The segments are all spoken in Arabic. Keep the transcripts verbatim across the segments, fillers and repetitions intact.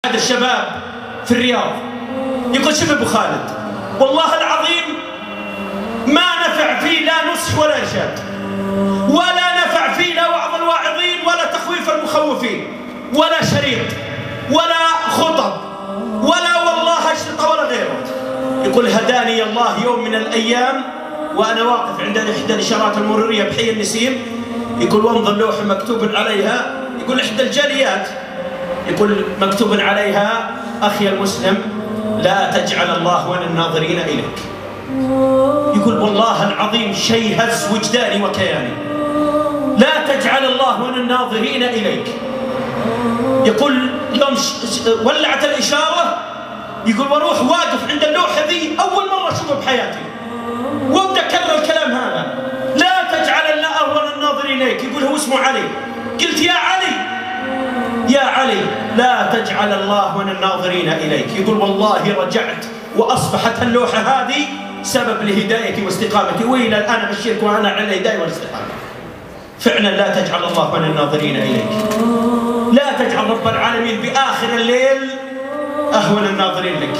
أحد الشباب في الرياض يقول: شوف أبو خالد، والله العظيم ما نفع فيه لا نصح ولا إرشاد، ولا نفع فيه لا وعظ الواعظين ولا تخويف المخوفين ولا شريط ولا خطب ولا والله أشرطة ولا غيره. يقول: هداني الله يوم من الأيام وأنا واقف عند إحدى الإشارات المرورية بحي النسيم، يقول: وانظر لوحة مكتوب عليها، يقول إحدى الجاليات، يقول مكتوب عليها: أخي المسلم لا تجعل الله ون الناظرين إليك. يقول: والله العظيم شيء هز وجداني وكياني، لا تجعل الله ون الناظرين إليك. يقول: يوم ولعت الإشارة، يقول واروح واقف عند اللوحة ذي أول مرة أشوفها بحياتي، وابدأ أكرر الكلام هذا: لا تجعل الله ون الناظرين إليك. يقول هو اسمه علي. قلت: يا علي يا علي لا تجعل الله ون الناظرين إليك. يقول: والله رجعت وأصبحت اللوحة هذه سبب لهدايتي واستقامتي، وإلى الآن أبشرك وأنا على الهداية والاستقامة. فعلا لا تجعل الله ون الناظرين إليك، لا تجعل رب العالمين بآخر الليل أهون الناظرين لك،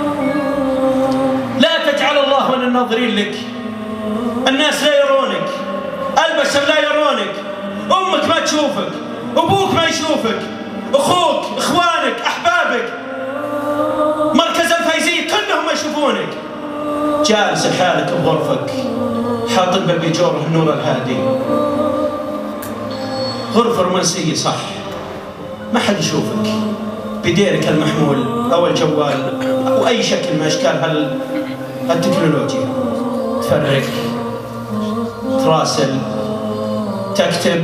لا تجعل الله ون الناظرين لك. الناس لا يرونك، البشر لا يرونك، أمك ما تشوفك، أبوك ما يشوفك، أخوك، إخوانك، أحبابك، مركز الفايزين كلهم ما يشوفونك. جالس لحالك بغرفك حاط الباب بجوره النور الهادي، غرفة رومانسية صح، ما حد يشوفك، بديرك المحمول أو الجوال أو أي شكل من أشكال هالتكنولوجيا، تفرق، تراسل، تكتب،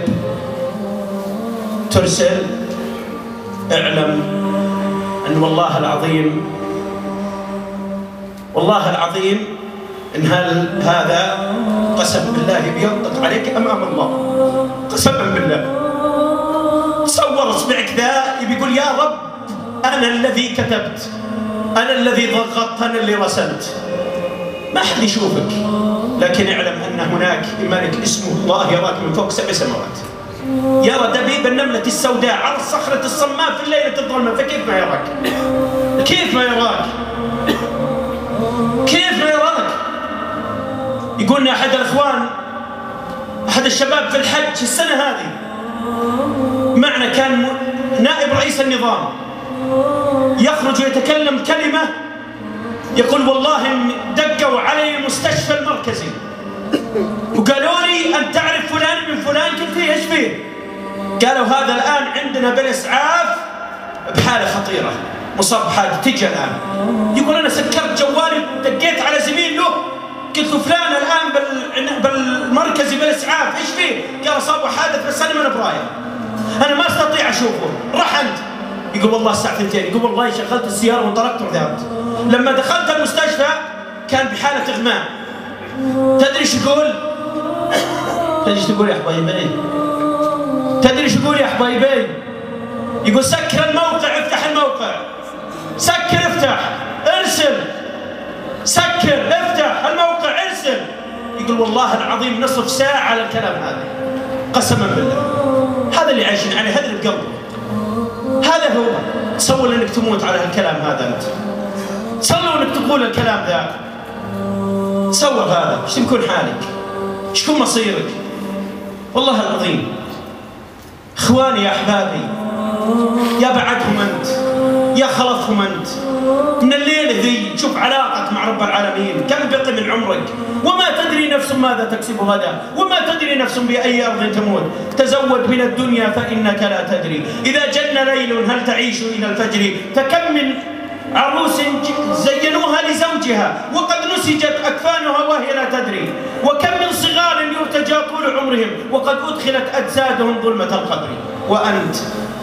ترسل. اعلم أن والله العظيم والله العظيم إن هذا قسم بالله بينطق عليك أمام الله، قسما بالله. تصور اصبعك ذا يقول: يا رب أنا الذي كتبت، أنا الذي ضغطت، أنا اللي رسلت. ما حد يشوفك، لكن اعلم أن هناك ملك اسمه الله يراك من فوق سبع سماوات، يرى دبيب النملة السوداء على الصخرة الصماء في الليلة الظلمة، فكيف ما يراك؟ كيف ما يراك؟ كيف ما يراك؟ يقولنا أحد الأخوان، أحد الشباب في الحج السنة هذه معنا، كان نائب رئيس النظام، يخرج ويتكلم كلمة، يقول: والله دقوا علي المستشفى المركزي وقالوا لي أن تعرف فلان من فلان. قلت فيه إيش فيه؟ قالوا هذا الآن عندنا بالإسعاف بحالة خطيرة، مصاب بحالة، تجي الآن. يقول: أنا سكرت جوالي دقيت على زميل له، قلت له فلان الآن بالمركزي بالإسعاف، إيش فيه؟ قال أصابه حادث بس أنا من براية، أنا ما أستطيع أشوفه. راح أنت. يقول: والله الساعة ثنتين. يقول: والله شغلت السيارة وانطلقت وذهبت. لما دخلت المستشفى كان بحالة إغماء. تدري ايش يقول؟ تدري ايش تقول يا حبايبي؟ تدري ايش يقول يا حبايبي؟ يقول: سكر الموقع، افتح الموقع، سكر، افتح، ارسل، سكر، افتح الموقع، ارسل. يقول: والله العظيم نصف ساعة على الكلام هذا، قسما بالله. هذا اللي عايشين عليه، هذا اللي بقلبه، هذا هو. تصور انك تموت على هالكلام هذا انت، تصور انك تقول الكلام ذا، تصور هذا، ايش بيكون حالك؟ ايش يكون مصيرك؟ والله العظيم اخواني يا احبابي، يا بعدهم انت، يا خلفهم انت. من الليله ذي شوف علاقتك مع رب العالمين، كم بقي من عمرك، وما تدري نفس ماذا تكسب غدا، وما تدري نفس باي ارض تموت. تزود من الدنيا فانك لا تدري، اذا جن ليل هل تعيش الى الفجر. فكم من عروس زينوها لزوجها وقد نسجت أكفانها وهي لا تدري، وكم من صغار يرتجى طول عمرهم وقد أدخلت أجسادهم ظلمة القبر. وأنت